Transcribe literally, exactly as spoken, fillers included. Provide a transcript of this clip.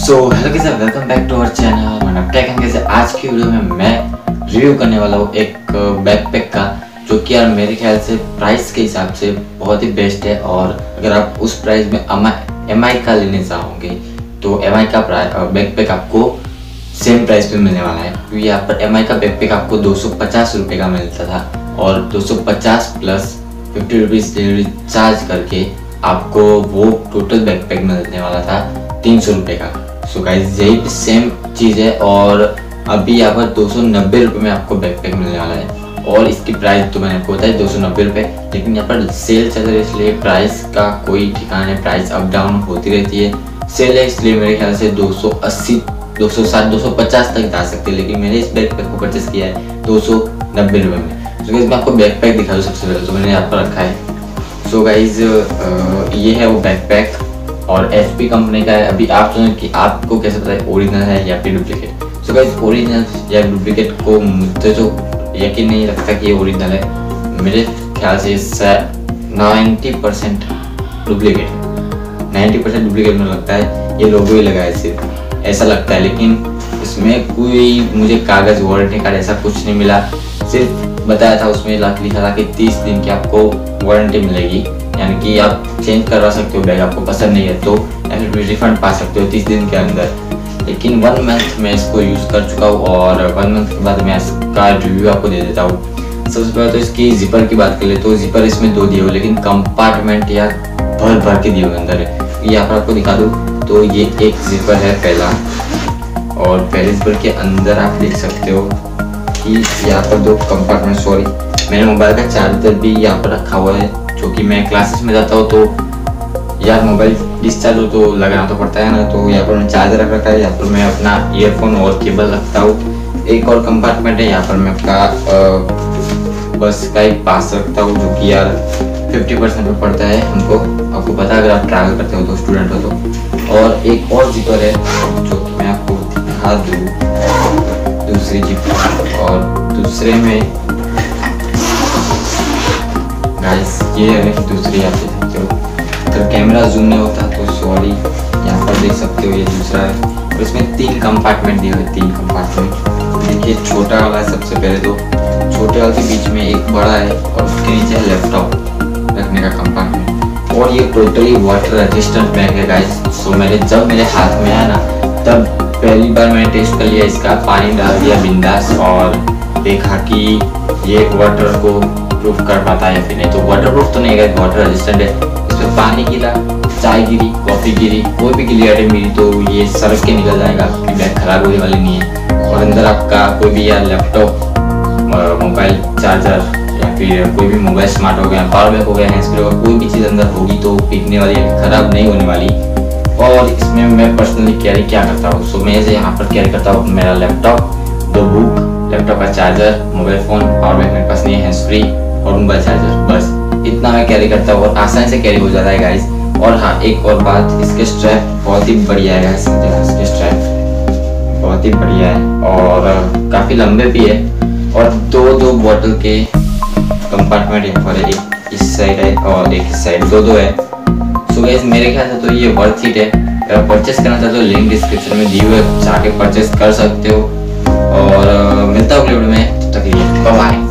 So hello guys, welcome back to our channel Mann tech and guys. आज की video में मैं रिव्यू करने वाला हूँ एक बैकपैक का, जो कि यार मेरे ख्याल से प्राइस के हिसाब से बहुत ही बेस्ट है। और अगर आप उस प्राइस में एम आई का लेने चाहोगे तो एम आई का बैकपैक आपको सेम प्राइस पे मिलने वाला है, क्योंकि यहाँ पर एम आई का बैकपैक आपको दो सौ पचास रुपये का मिलता था और दो सौ पचास plus fifty rupees delivery charge करके आपको वो टोटल बैकपैक मिलने वाला था तीन सौ रुपये का। सो गाइस, यही सेम चीज़ है और अभी यहाँ पर दो सौ नब्बे रुपये में आपको बैकपैक मिलने वाला है। और इसकी प्राइस तो मैंने आपको बताया दो सौ नब्बे रुपये, लेकिन यहाँ पर सेल चल रही है इसलिए प्राइस का कोई ठिकाना है, प्राइस अप डाउन होती रहती है। सेल है इसलिए मेरे ख्याल से दो सौ अस्सी, दो सौ साठ, दो सौ पचास तक जा सकते हैं, लेकिन मैंने इस बैकपैक को परचेस किया है दो सौ नब्बे रुपये में। तो गाइस मैं आपको बैकपैक दिखा दूँ। सबसे पहले तो मैंने यहाँ पर रखा है। सो गाइस ये है वो बैकपैक और एच पी कंपनी का है। अभी आप सुनें कि आपको कैसे पता है ओरिजिनल है या फिर डुप्लीकेट। सो गाइस ओरिजिनल या डुप्लीकेट को मुझे तो यकीन नहीं लगता कि ये ओरिजिनल है। मेरे ख्याल से नाइन्टी परसेंट डुप्लीकेट है, नाइन्टी परसेंट डुप्लीकेट मुझे लगता है। ये लोगो ही लगा है सिर्फ, ऐसा लगता है, लेकिन इसमें कोई मुझे कागज़ वारंटी कार्ड ऐसा कुछ नहीं मिला। सिर्फ बताया था उसमें लिखा था कि तीस दिन की आपको वारंटी मिलेगी, यानी कि आप चेंज करवा सकते हो बैग, आपको पसंद नहीं है तो या फिर रिफंड पा सकते हो तीस दिन के अंदर। लेकिन वन मंथ मैं इसको यूज़ कर चुका हूँ और वन मंथ के बाद मैं इसका रिव्यू आपको दे देता हूँ। सबसे पहले तो इसकी जिपर की बात कर ले तो जिपर इसमें दो दिए हुए, लेकिन कंपार्टमेंट या भर भर के दिए हुए अंदर है। यहाँ पर आपको दिखा दूँ तो ये एक जिपर है पहला, और पहले जिपर के अंदर आप देख सकते हो कि यहाँ पर दो कंपार्टमेंट, सॉरी मेरे मोबाइल का चार्जर भी यहाँ पर रखा हुआ है, जो कि मैं क्लासेस में जाता हूँ तो यार मोबाइल डिस्चार्ज हो तो लगाना तो पड़ता है ना। तो यहाँ पर मैं चार्जर रख रखा है, यहाँ पर मैं अपना ईयरफोन और केबल रखता हूँ। एक और कंपार्टमेंट है, यहाँ पर मैं अपना बस का ही पास रखता हूँ, जो कि यार फिफ्टी परसेंट पे पड़ता है हमको, आपको पता है अगर आप ट्रैवल करते हो तो, स्टूडेंट हो तो। और एक और जिपर है जो कि मैं आपको दिखा दूँ, दूसरी जिपर, और दूसरे में गाइस ये है दूसरी, आप देख सकते हो। अगर कैमरा जूम नहीं होता तो सॉरी, यहाँ पर देख सकते हो ये दूसरा है। और इसमें तीन कंपार्टमेंट दिए हुए, तीन कंपार्टमेंट। देखिए छोटा वाला है सबसे पहले तो, छोटे वाले के बीच में एक बड़ा है और उसके नीचे है लैपटॉप रखने का कंपार्टमेंट। और ये टोटली वाटर रेजिस्टेंट बैग है गाइस। सो मैंने जब मेरे हाथ में आया ना तब पहली बार मैंने टेस्ट कर लिया इसका, पानी डाल दिया बिंदास और देखा कि ये वाटर को प्रूफ कर पाता है या फिर नहीं। तो वाटर प्रूफ तो नहीं है, वाटर रेजिस्टेंट है। इसमें पानी गिरा, चाय गिरी, कॉफ़ी गिरी, कोई भी गिरी मेरी तो ये सरक के निकल जाएगा, आपकी बैग खराब होने वाली नहीं है। और अंदर आपका कोई भी यार लैपटॉप, मोबाइल चार्जर या फिर कोई भी मोबाइल स्मार्ट हो गया, पावर बैंक हो गया, हैंड्स फ्री हो गया, कोई भी चीज़ अंदर होगी तो पिघलने वाली है, खराब नहीं होने वाली। और इसमें मैं पर्सनली कैरी क्या करता हूँ, सो मैं इसे यहाँ पर कैरी करता हूँ मेरा लैपटॉप, दो बुक, लैपटॉप का charger, mobile phone, power bank मेरे पास नहीं है, हैंड्स फ्री और मोबाइल चार्जर, बस इतना मैं कैरी करता हूँ और आसानी से कैरी हो जाता है गाइस। और हाँ एक और बात, इसके स्ट्रैप बहुत ही बढ़िया है गाइस, इसके स्ट्रैप बहुत ही बढ़िया है और काफ़ी लंबे भी है। और दो दो बॉटल के कंपार्टमेंट यहाँ पर, एक इस साइड है और एक इस साइड, दो दो है। सो गाइस मेरे ख्याल से तो ये वर्थ इट है। अगर परचेस करना चाहते हो लिंक डिस्क्रिप्शन में दी हुई है, जाके परचेस कर सकते हो। और मिलता हूँ अगले वीडियो में, तब तक के लिए बाय बाय।